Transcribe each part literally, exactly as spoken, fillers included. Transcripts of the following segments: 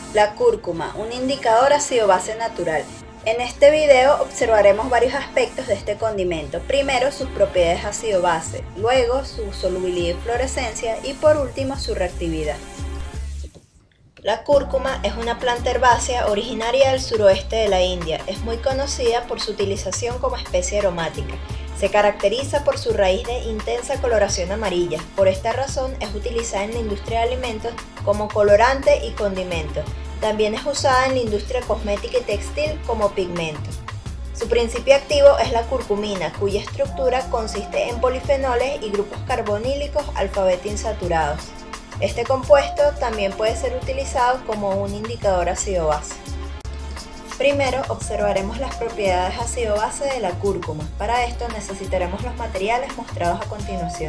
La cúrcuma, un indicador ácido-base natural. En este video observaremos varios aspectos de este condimento. Primero, sus propiedades ácido-base, luego su solubilidad y fluorescencia y por último su reactividad. La cúrcuma es una planta herbácea originaria del suroeste de la India. Es muy conocida por su utilización como especie aromática. Se caracteriza por su raíz de intensa coloración amarilla. Por esta razón es utilizada en la industria de alimentos como colorante y condimento. También es usada en la industria cosmética y textil como pigmento. Su principio activo es la curcumina, cuya estructura consiste en polifenoles y grupos carbonílicos alfa-beta insaturados. Este compuesto también puede ser utilizado como un indicador ácido-base. Primero observaremos las propiedades ácido-base de la cúrcuma. Para esto necesitaremos los materiales mostrados a continuación.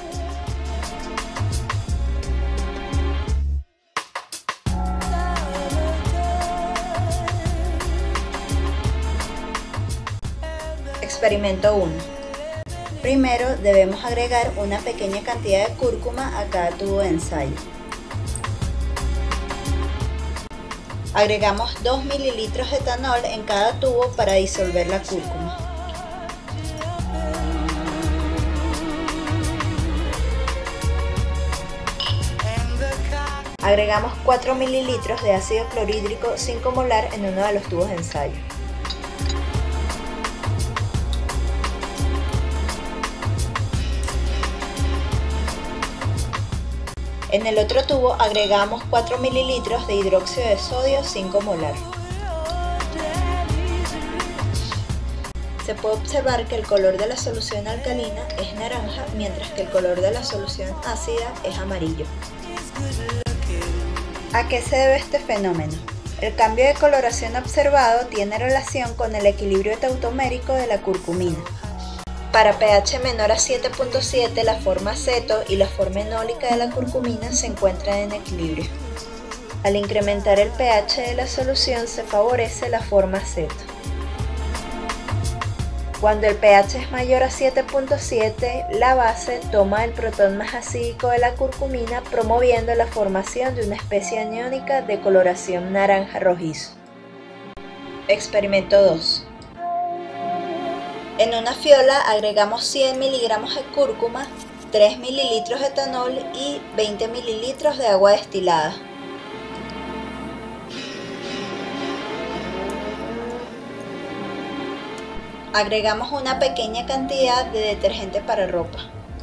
Experimento uno. Primero debemos agregar una pequeña cantidad de cúrcuma a cada tubo de ensayo. Agregamos dos mililitros de etanol en cada tubo para disolver la cúrcuma. Agregamos cuatro mililitros de ácido clorhídrico cinco molar en uno de los tubos de ensayo. En el otro tubo agregamos cuatro mililitros de hidróxido de sodio cinco molar. Se puede observar que el color de la solución alcalina es naranja, mientras que el color de la solución ácida es amarillo. ¿A qué se debe este fenómeno? El cambio de coloración observado tiene relación con el equilibrio tautomérico de la curcumina. Para pH menor a siete punto siete, la forma aceto y la forma enólica de la curcumina se encuentran en equilibrio. Al incrementar el pH de la solución se favorece la forma aceto. Cuando el pH es mayor a siete punto siete, la base toma el protón más acídico de la curcumina, promoviendo la formación de una especie aniónica de coloración naranja rojizo. Experimento dos. En una fiola agregamos cien miligramos de cúrcuma, tres mililitros de etanol y veinte mililitros de agua destilada. Agregamos una pequeña cantidad de detergente para ropa.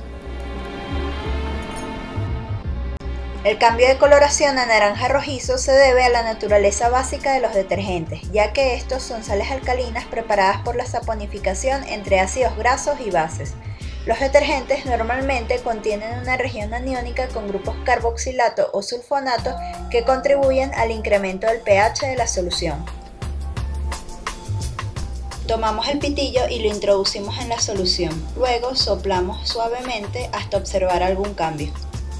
El cambio de coloración a naranja rojizo se debe a la naturaleza básica de los detergentes, ya que estos son sales alcalinas preparadas por la saponificación entre ácidos grasos y bases. Los detergentes normalmente contienen una región aniónica con grupos carboxilato o sulfonato que contribuyen al incremento del pH de la solución. Tomamos el pitillo y lo introducimos en la solución, luego soplamos suavemente hasta observar algún cambio.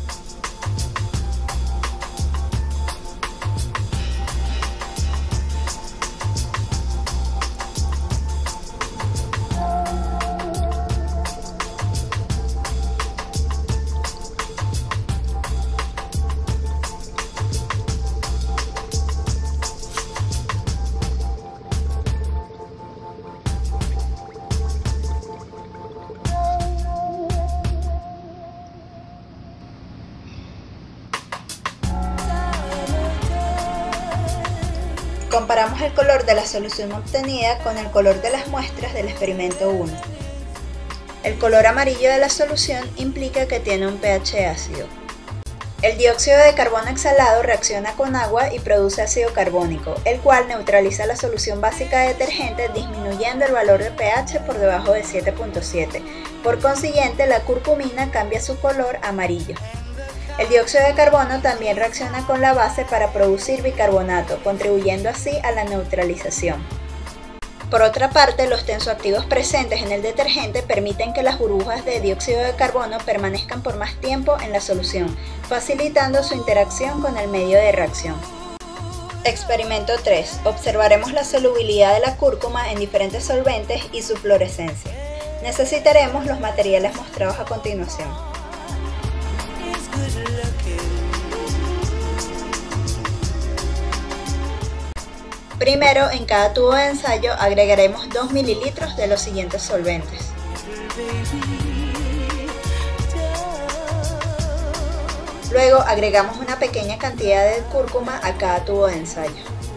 Comparamos el color de la solución obtenida con el color de las muestras del experimento uno. El color amarillo de la solución implica que tiene un pH ácido. El dióxido de carbono exhalado reacciona con agua y produce ácido carbónico, el cual neutraliza la solución básica de detergente disminuyendo el valor de pH por debajo de siete punto siete. Por consiguiente, la curcumina cambia su color a amarillo. El dióxido de carbono también reacciona con la base para producir bicarbonato, contribuyendo así a la neutralización. Por otra parte, los tensoactivos presentes en el detergente permiten que las burbujas de dióxido de carbono permanezcan por más tiempo en la solución, facilitando su interacción con el medio de reacción. Experimento tres. Observaremos la solubilidad de la cúrcuma en diferentes solventes y su fluorescencia. Necesitaremos los materiales mostrados a continuación. Primero, en cada tubo de ensayo agregaremos dos mililitros de los siguientes solventes. Luego agregamos una pequeña cantidad de cúrcuma a cada tubo de ensayo.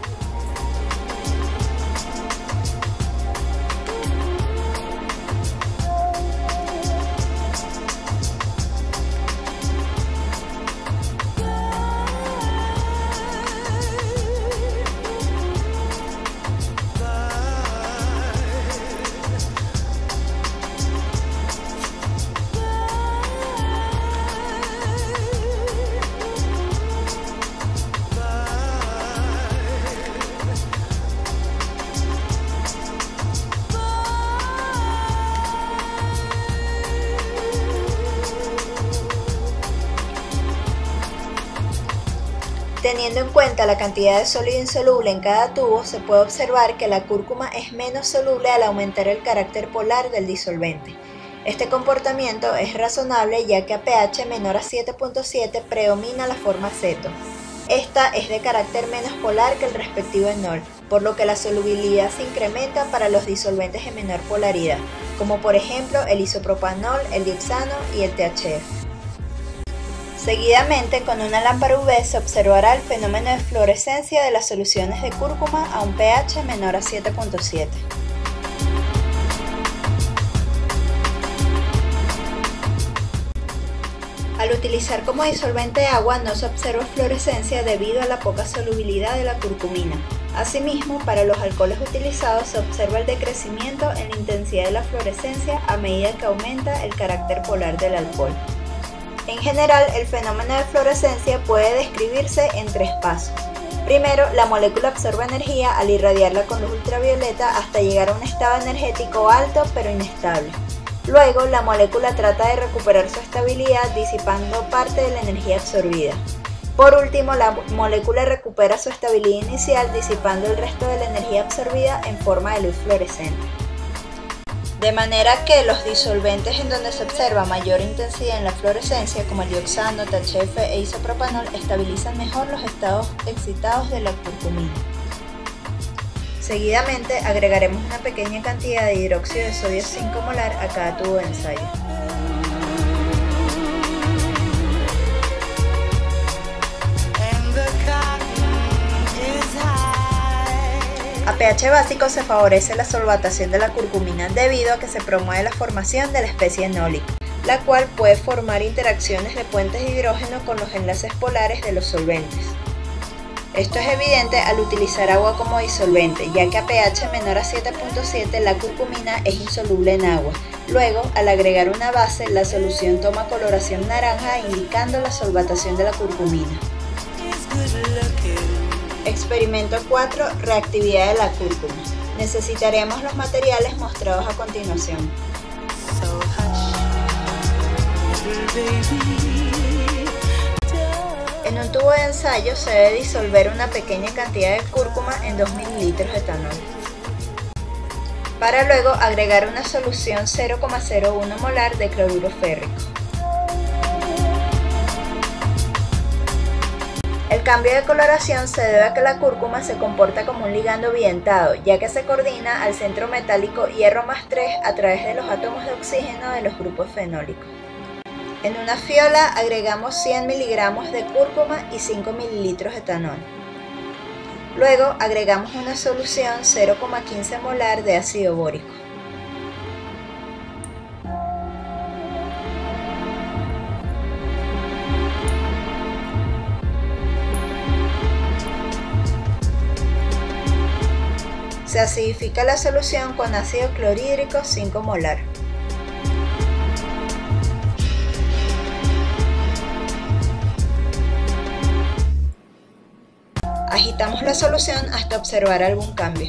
Teniendo en cuenta la cantidad de sólido insoluble en cada tubo, se puede observar que la cúrcuma es menos soluble al aumentar el carácter polar del disolvente. Este comportamiento es razonable ya que a pH menor a siete punto siete predomina la forma aceto. Esta es de carácter menos polar que el respectivo enol, por lo que la solubilidad se incrementa para los disolventes de menor polaridad, como por ejemplo el isopropanol, el dioxano y el T H F. Seguidamente, con una lámpara U V se observará el fenómeno de fluorescencia de las soluciones de cúrcuma a un pH menor a siete punto siete. Al utilizar como disolvente agua no se observa fluorescencia debido a la poca solubilidad de la curcumina. Asimismo, para los alcoholes utilizados se observa el decrecimiento en la intensidad de la fluorescencia a medida que aumenta el carácter polar del alcohol. En general, el fenómeno de fluorescencia puede describirse en tres pasos. Primero, la molécula absorbe energía al irradiarla con luz ultravioleta hasta llegar a un estado energético alto pero inestable. Luego, la molécula trata de recuperar su estabilidad disipando parte de la energía absorbida. Por último, la molécula recupera su estabilidad inicial disipando el resto de la energía absorbida en forma de luz fluorescente. De manera que los disolventes en donde se observa mayor intensidad en la fluorescencia, como el dioxano, T H F e isopropanol, estabilizan mejor los estados excitados de la curcumina. Seguidamente agregaremos una pequeña cantidad de hidróxido de sodio cinco molar a cada tubo de ensayo. A pH básico se favorece la solvatación de la curcumina debido a que se promueve la formación de la especie enólica, la cual puede formar interacciones de puentes de hidrógeno con los enlaces polares de los solventes. Esto es evidente al utilizar agua como disolvente, ya que a pH menor a siete punto siete la curcumina es insoluble en agua. Luego, al agregar una base, la solución toma coloración naranja indicando la solvatación de la curcumina. Experimento cuatro. Reactividad de la cúrcuma. Necesitaremos los materiales mostrados a continuación. En un tubo de ensayo se debe disolver una pequeña cantidad de cúrcuma en dos mililitros de etanol, para luego agregar una solución cero coma cero uno molar de cloruro férrico. El cambio de coloración se debe a que la cúrcuma se comporta como un ligando bientado, ya que se coordina al centro metálico hierro más tres a través de los átomos de oxígeno de los grupos fenólicos. En una fiola agregamos cien miligramos de cúrcuma y cinco mililitros de etanol. Luego agregamos una solución cero coma quince molar de ácido bórico. Se acidifica la solución con ácido clorhídrico cinco molar. Agitamos la solución hasta observar algún cambio.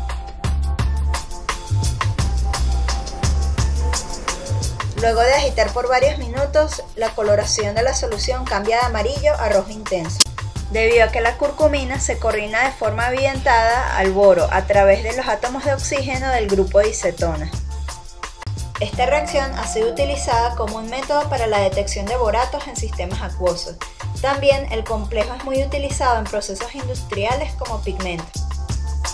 Luego de agitar por varios minutos, la coloración de la solución cambia de amarillo a rojo intenso, debido a que la curcumina se coordina de forma avientada al boro a través de los átomos de oxígeno del grupo de cetona. Esta reacción ha sido utilizada como un método para la detección de boratos en sistemas acuosos. También el complejo es muy utilizado en procesos industriales como pigmento.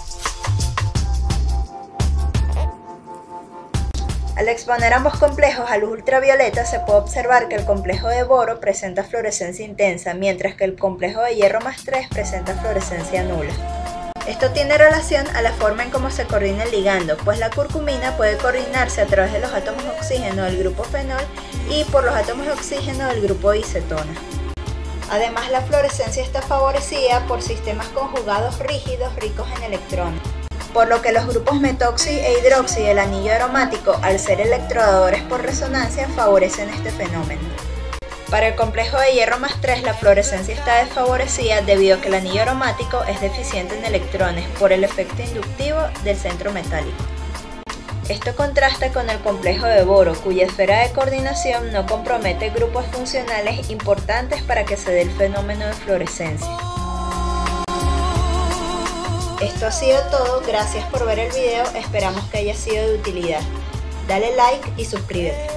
Al exponer ambos complejos a luz ultravioleta se puede observar que el complejo de boro presenta fluorescencia intensa, mientras que el complejo de hierro más tres presenta fluorescencia nula. Esto tiene relación a la forma en cómo se coordina el ligando, pues la curcumina puede coordinarse a través de los átomos de oxígeno del grupo fenol y por los átomos de oxígeno del grupo de acetona. Además, la fluorescencia está favorecida por sistemas conjugados rígidos ricos en electrones, por lo que los grupos metoxi e hidroxi del anillo aromático, al ser electrodadores por resonancia, favorecen este fenómeno. Para el complejo de hierro más tres, la fluorescencia está desfavorecida debido a que el anillo aromático es deficiente en electrones por el efecto inductivo del centro metálico. Esto contrasta con el complejo de boro, cuya esfera de coordinación no compromete grupos funcionales importantes para que se dé el fenómeno de fluorescencia. Esto ha sido todo, gracias por ver el video, esperamos que haya sido de utilidad. Dale like y suscríbete.